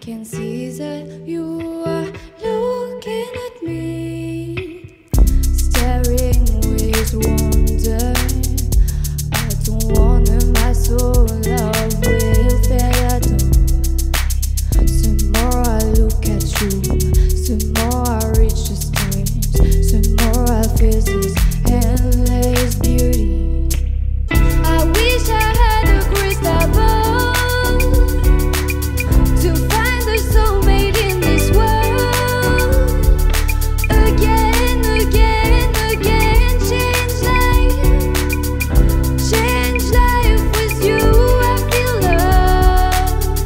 can see that you are looking at me, staring with wonder. I don't wanna my soul, love will fail at all. The more I look at you, the more I reach the stars, the more I feel this endless beauty. I wish I had a crystal ball to find the soulmate in this world. Again, again, again, change life with you. I feel love.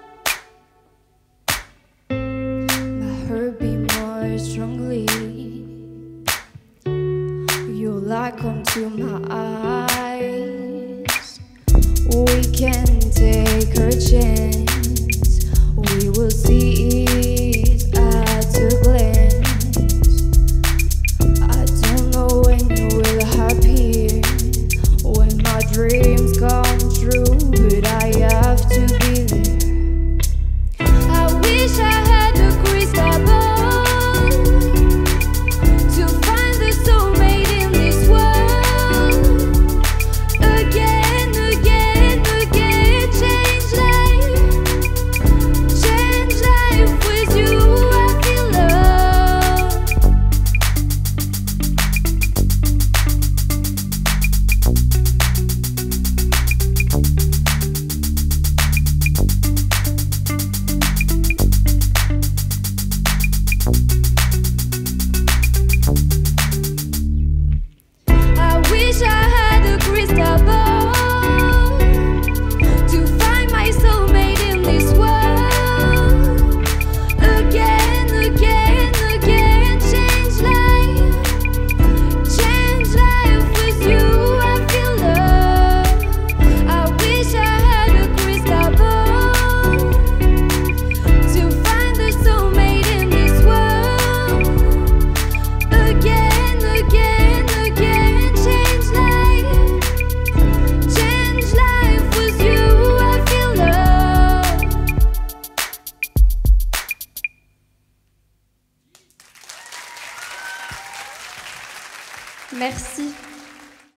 My heart beat more strongly. Your light come to my eyes. We can take a chance. We will see